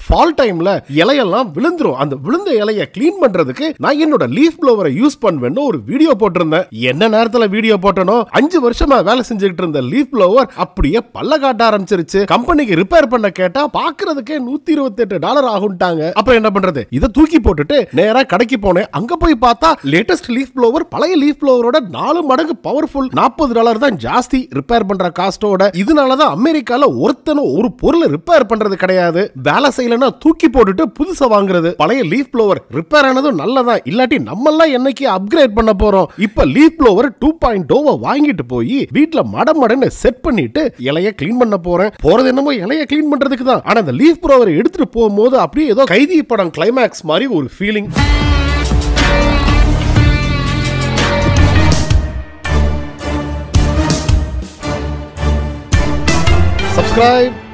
Fall டைம்ல இலையெல்லாம் விழுந்துரும். அந்த விழுந்த இலைய க்ளீன் பண்றதுக்கு நான் என்னோட லீஃப் ப்ளோவரை யூஸ் பண்ணுவேன்னு ஒரு வீடியோ போட்டிருந்தேன். என்ன நேரத்துல வீடியோ போட்டனோ 5 வருஷமா வேலை செஞ்சுக்கிட்டு இருந்த லீஃப் ப்ளோவர் அப்படியே பல்ல காட்ட ஆரம்பிச்சிருச்சு. கம்பெனிக்கு ரிப்பேர் பண்ண கேட்டா பாக்குறதுக்கே $128 ஆகும்ட்டாங்க. அப்புறம் என்ன பண்றது, இதை தூக்கி போட்டுட்டு நேரா கடைக்கு போனேன். அங்க போய் பார்த்தா லேட்டஸ்ட் லீஃப் ப்ளோவர் பழைய லீஃப் ப்ளோவரோட 4 மடங்கு பவர்ஃபுல், $40 தான் ஜாஸ்தி ரிப்பேர் பண்ற காஸ்டோட. இதனாலதான் அமெரிக்கால ஒருத்தனும் ஒரு பொருளை ரிப்பேர் பண்றது கிடையாது. வேலை செய்யலன்னா தூக்கி போட்டுட்டு புதுசா வாங்குறது. பழைய லீஃப் ப்ளோவர் ரிப்பேர் ஆனதும் நல்லதான், இல்லாட்டி நம்ம எல்லாம் என்னைக்கு அப்கிரேட் பண்ண போறோம். இப்ப லீஃப் ப்ளோவர் 2.0 வாங்கிட்டு போய் வீட்டுல மடமடன்னு செட் பண்ணிட்டு இலைய கிளீன் பண்ண போறேன். போறது என்னமோ இலைய கிளீன் பண்றதுக்கு தான். ஆனா அந்த லீஃப் ப்ளோவரை எடுத்துட்டு போகும்போது அப்படியே ஏதோ கைதி படம் கிளைமேக்ஸ் மாதிரி ஒரு ஃபீலிங். Subscribe.